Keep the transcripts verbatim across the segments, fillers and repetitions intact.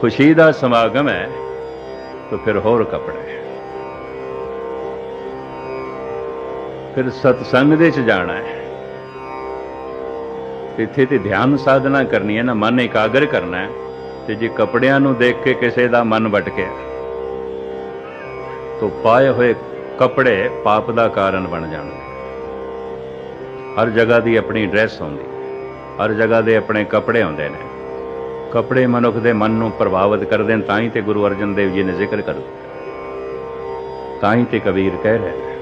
खुशी का समागम है तो फिर होर कपड़े, फिर सत्संग दे च जाना है, इत्थे ते ध्यान साधना करनी है ना, मन एकाग्र करना है। ते जे कपड़ियां नूं देख के किसी दा मन भटके तो पाए हुए कपड़े पाप का कारण बन जाते। हर जगह की अपनी ड्रैस होंदी, हर जगह के अपने कपड़े होंदे ने। कपड़े मनुख के मन को प्रभावित करते हैं, ताई तो गुरु अर्जन देव जी ने जिक्र कर दिया, ताई तो कबीर कह रहे हैं,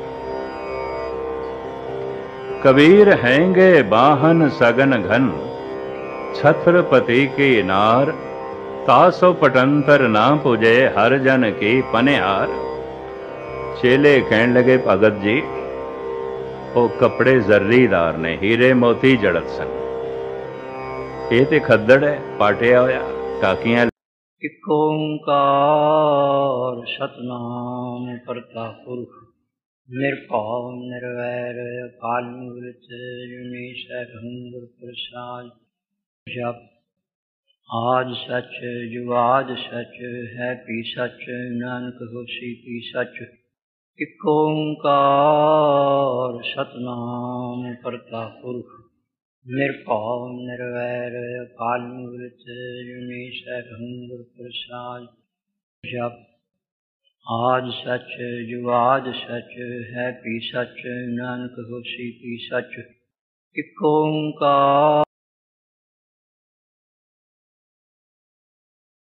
कबीर हैंगे बाहन सगन घन, छत्रपति की नार, तासो पटंतर ना पुजे, हर जन की पनिहार। चेले कहन लगे, भगत जी वो कपड़े जर्रीदार ने, हीरे मोती जड़त सन, ये तो खद्दड़ है, पाटिया होया, टाकियां। इक ओंकार सतनाम करता पुरख, निरभव निर्वैर अकाल मूर्त जुनी सैभं गुर प्रसाद। जप आद सच जुगाद सच है पी सच, नानक होसी पी सच। इक ओंकार सतनाम करता पुरख, निरभव निर्वैर अकाल मूर्त जुनी सैभं गुर प्रसाद। जप आद सच जुगाद सच है पी सच, नानक होसी पी सच। इक ओंकार